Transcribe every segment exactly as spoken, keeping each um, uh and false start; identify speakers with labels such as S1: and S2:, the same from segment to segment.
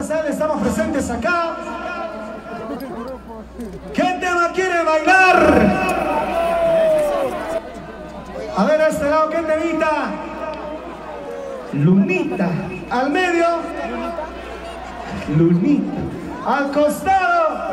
S1: Gracias a él estamos presentes acá. ¿Qué tema quiere bailar? A ver, a este lado, ¿qué temita? Lunita. Al medio. Lunita. Al costado.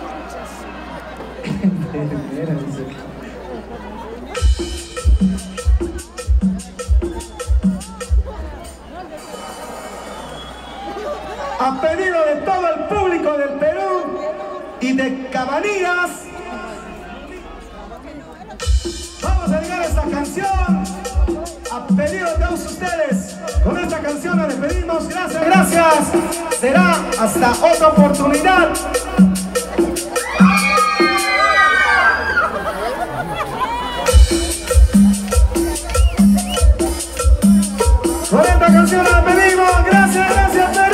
S1: A pedido de todo el público del Perú y de Cabanillas, vamos a dedicar esta canción a pedido de todos ustedes. Con esta canción nos despedimos. Gracias, gracias. Será hasta otra oportunidad. Con esta canción nos despedimos. Gracias, gracias, Perú.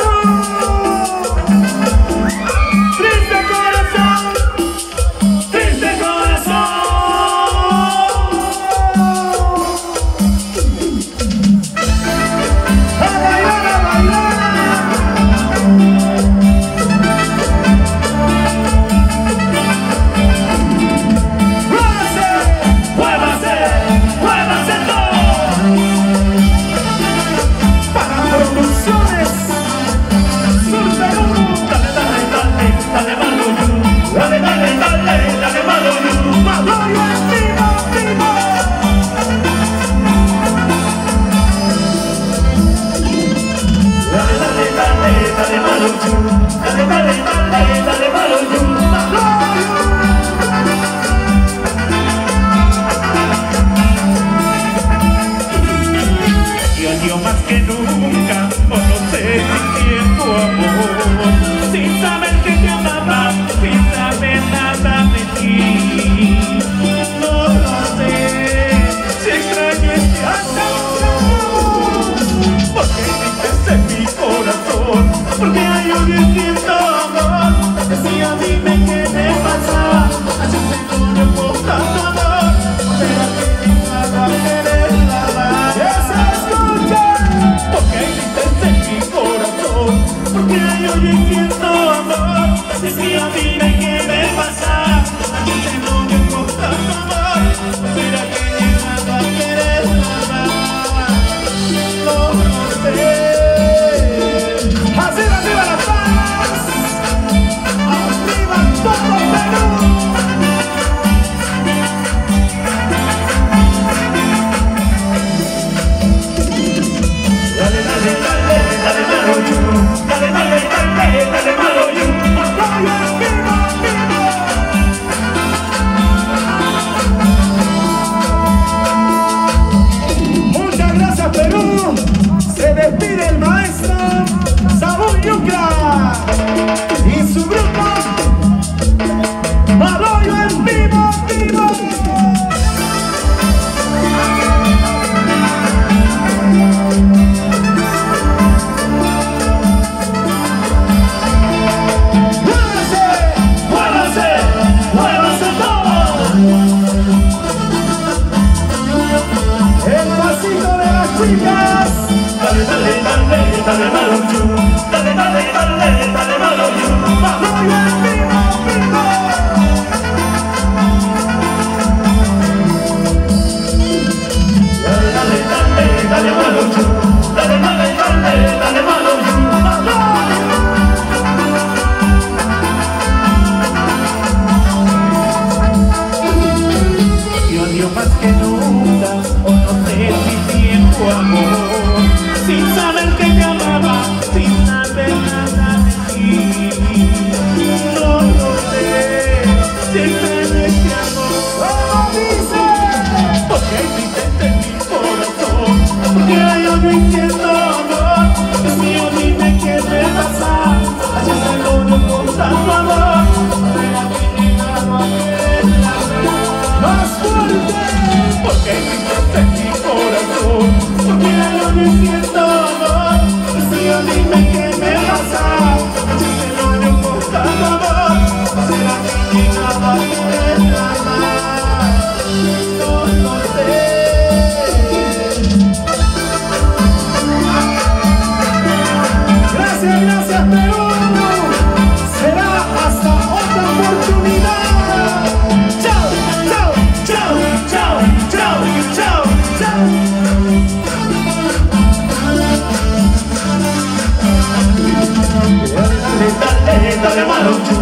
S1: Gracias, gracias, Perú.
S2: hermano.